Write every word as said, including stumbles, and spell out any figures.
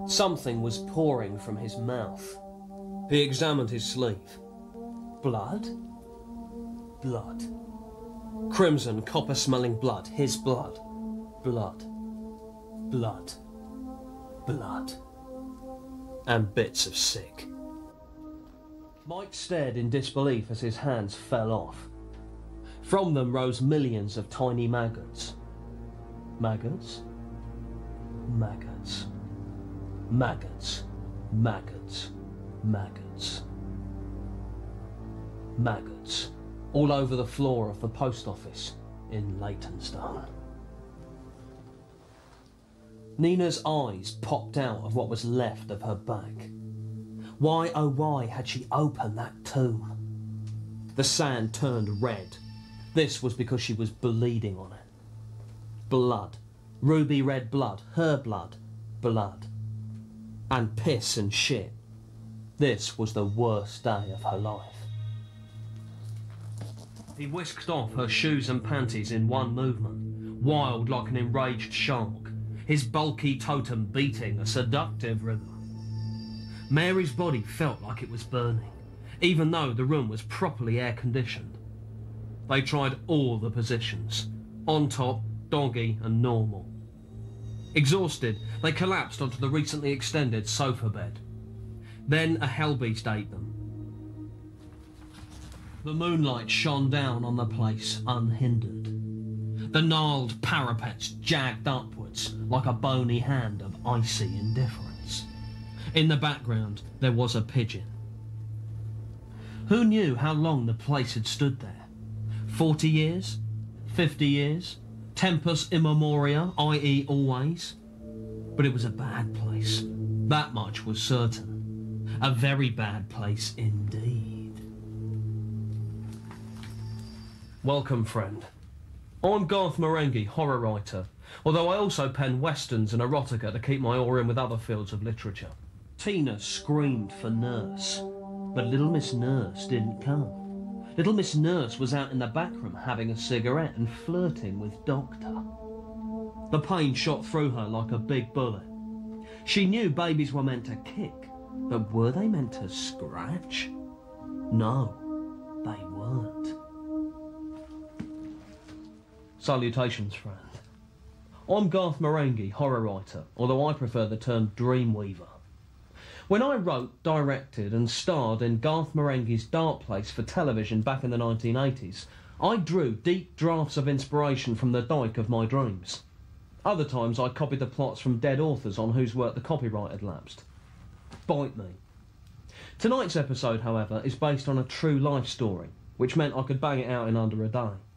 Something was pouring from his mouth. He examined his sleeve. Blood? Blood. Crimson, copper-smelling blood. His blood. Blood. Blood. Blood. And bits of sick. Mike stared in disbelief as his hands fell off. From them rose millions of tiny maggots. Maggots? Maggots. Maggots. Maggots. Maggots. Maggots. All over the floor of the post office in Leytonstone. Nina's eyes popped out of what was left of her back. Why, oh why, had she opened that tomb? The sand turned red. This was because she was bleeding on it. Blood. Ruby red blood. Her blood. Blood. And piss and shit. This was the worst day of her life. He whisked off her shoes and panties in one movement, wild like an enraged shark, his bulky totem beating a seductive rhythm. Mary's body felt like it was burning, even though the room was properly air-conditioned. They tried all the positions, on top, doggy and normal. Exhausted, they collapsed onto the recently extended sofa bed. Then a hellbeast ate them. The moonlight shone down on the place unhindered. The gnarled parapets jagged upwards like a bony hand of icy indifference. In the background, there was a pigeon. Who knew how long the place had stood there? Forty years? Fifty years? Tempus immemoria, that is always? But it was a bad place. That much was certain. A very bad place indeed. Welcome, friend. I'm Garth Marenghi, horror writer, although I also pen westerns and erotica to keep my oar in with other fields of literature. Tina screamed for Nurse, but little Miss Nurse didn't come. Little Miss Nurse was out in the back room having a cigarette and flirting with Doctor. The pain shot through her like a big bullet. She knew babies were meant to kick, but were they meant to scratch? No, they weren't. Salutations, friend. I'm Garth Marenghi, horror writer, although I prefer the term dreamweaver. When I wrote, directed and starred in Garth Marenghi's Darkplace for television back in the nineteen eighties, I drew deep drafts of inspiration from the dike of my dreams. Other times I copied the plots from dead authors on whose work the copyright had lapsed. Bite me. Tonight's episode, however, is based on a true life story, which meant I could bang it out in under a day.